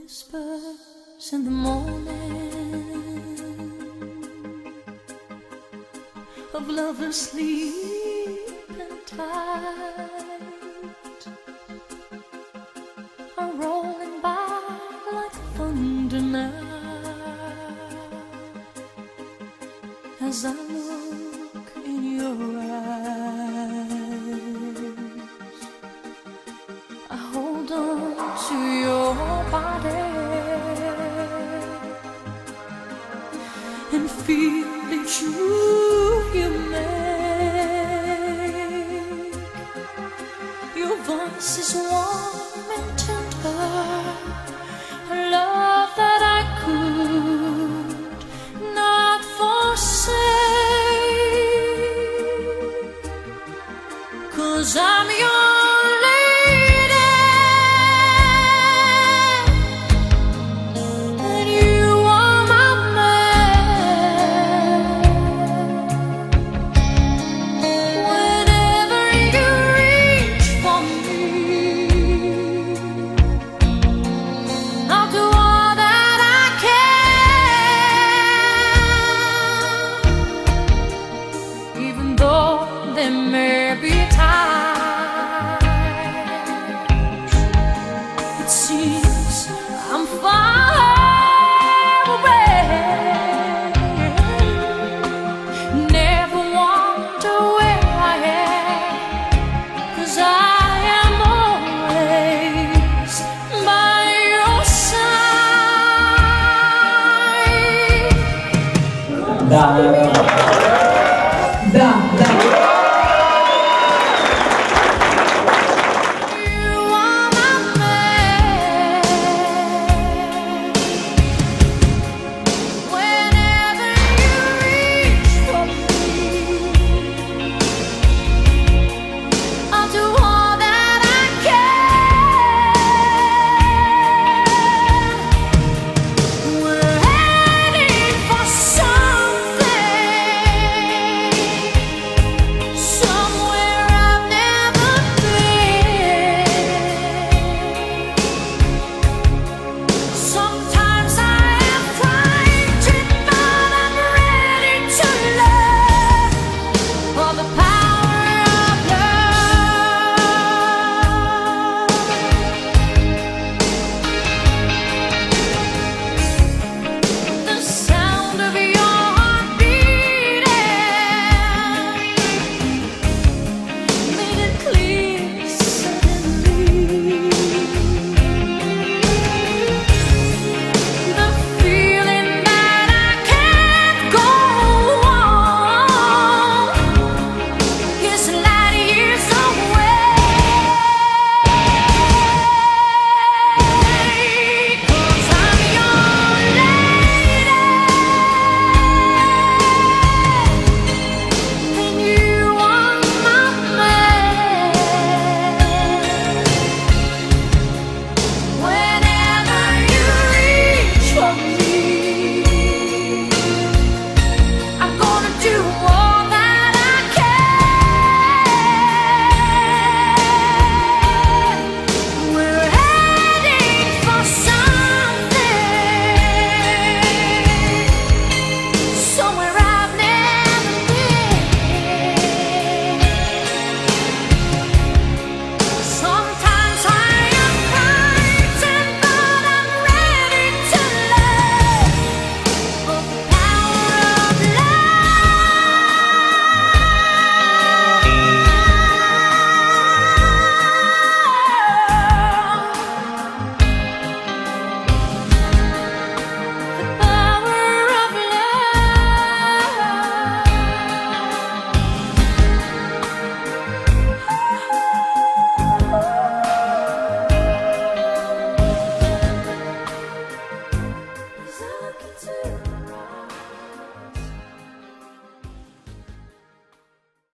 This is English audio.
Whispers in the morning of lovers sleeping tight are rolling by like thunder now as I look in your eyes. I hold on to your body and feel each move you make. Your voice is warm and tender, a love that I could not forsake, 'cause I'm your there may be times it seems I'm far away. Never wonder where I am, 'cause I am always by your side.